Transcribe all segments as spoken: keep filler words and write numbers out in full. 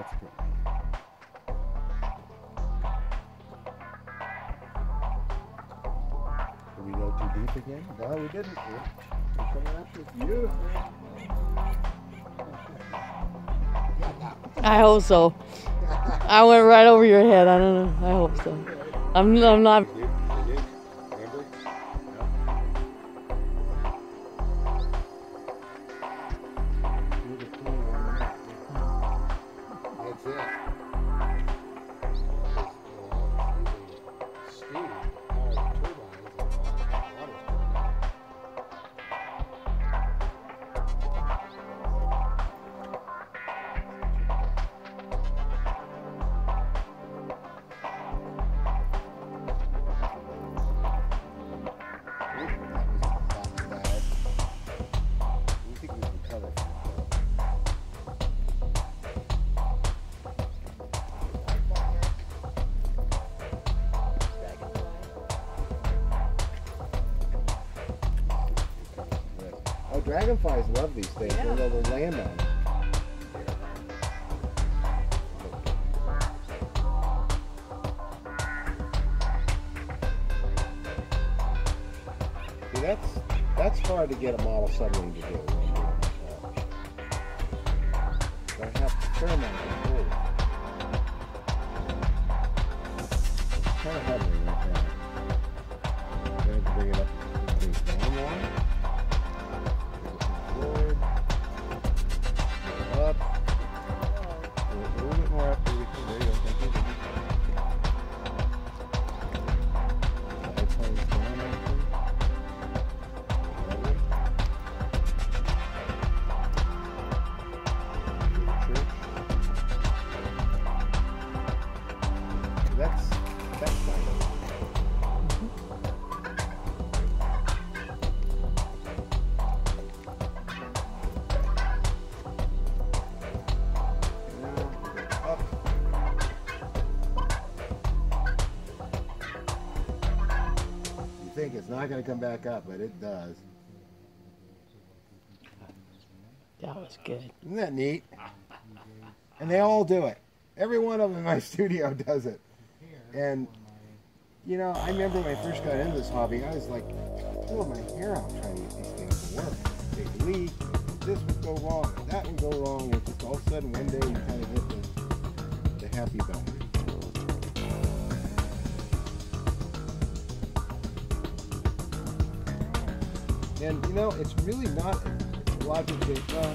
That's good. Did we go too deep again? No, we didn't. We're coming up with you. I hope so. I went right over your head. I don't know. I hope so. I'm, I'm not. Dragonflies love these things, yeah. They'll, they'll land on them. See, that's, that's hard to get a model submarine to do. They have a fair amount of control. It's kind of heavy right now. They have to bring it up to things down more. Up. A little bit more up. There you go. Thank you. Airplane's down, actually. That's that's fine. It's not going to come back up, but it does. That was good. Isn't that neat? And they all do it. Every one of them in my studio does it. And, you know, I remember when I first got into this hobby, I was like, pulling my hair out trying to get these things to work. They'd leak, this would go wrong, and that would go wrong, and just all of a sudden one day you kind of hit the, the happy button. And you know, it's really not a logic that uh,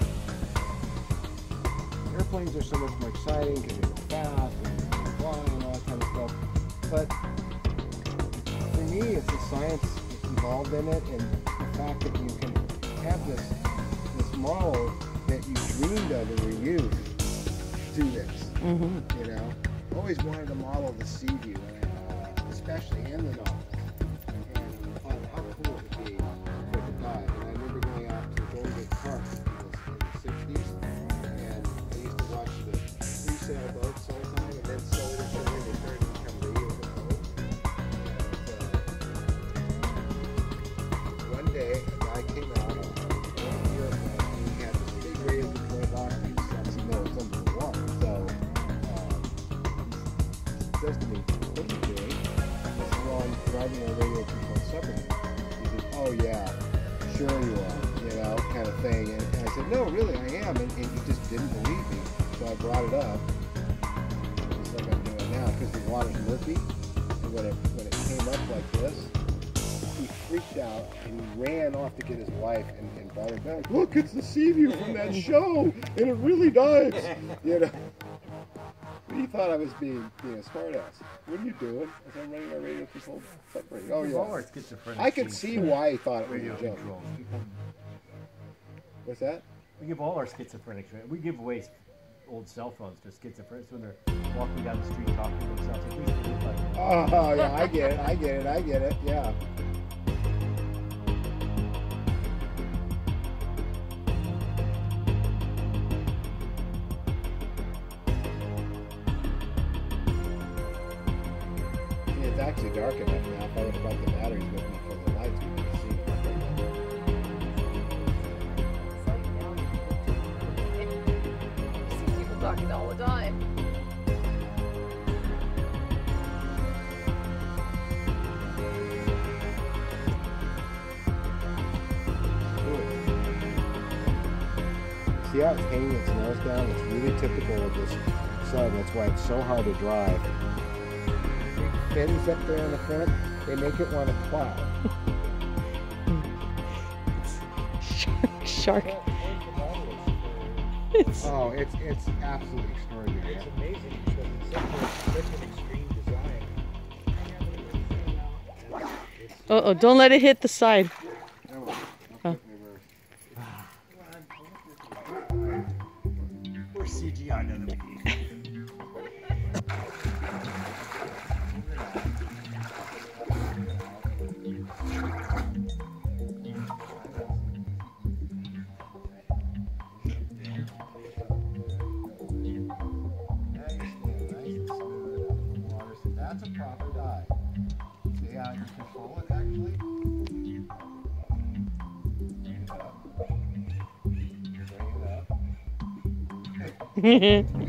airplanes are so much more exciting because they go fast and they fly and all that kind of stuff. But for me, it's the science involved in it, and the fact that you can have this this model that you dreamed of in your youth do this. Mm-hmm. You know, I always wanted to model the Seaview, uh, especially in the novel. And I thought how cool it would be. And I remember going out to Golden Gate Park in the sixties, and I used to watch the three-sail boats all the time, and then slowly and slowly they started to become radio boats. And uh, one day, a guy came out on one Europe, and he had this big radio control box. He just wants to know it's under the water. So um, he says to me, "What are you doing?" I said, "Well, I'm driving a radio control submarine." He said, "Oh yeah. Sure you are," you know, kind of thing. And, and I said, "No, really, I am." And, and he just didn't believe me. So I brought it up, just like I'm doing now, because the water's murky. And when it, when it came up like this, he freaked out and he ran off to get his wife and, and brought her back. "Look, it's the Seaview from that show, and it really dives." You know. He thought I was being, being a smartass. "What are you doing?" I said, "I'm running my radio control submarine." "Oh, yeah." I could see why he thought it was a joke. What's that? We give all our schizophrenics, we give away old cell phones to schizophrenics when they're walking down the street talking to themselves. At least they look like it. Oh, yeah, I get it, I get it, I get it, yeah. It's actually dark enough now. If I would have brought the batteries with me for the lights, we could see. See people talking all the time. see how it's hanging its nose down? It's really typical of this sub. That's why it's so hard to drive. Big fins up there in the front, they make it want to plow. Shark, shark. It's, Oh, it's it's absolutely extraordinary. It's amazing because it's such, a, such an extreme design. It's, uh oh, don't let it hit the side. No, I'll Oh. put reverse. We're C G I doesn't we? That's a proper dive. See how you control it actually? Bring it up. Bring it up.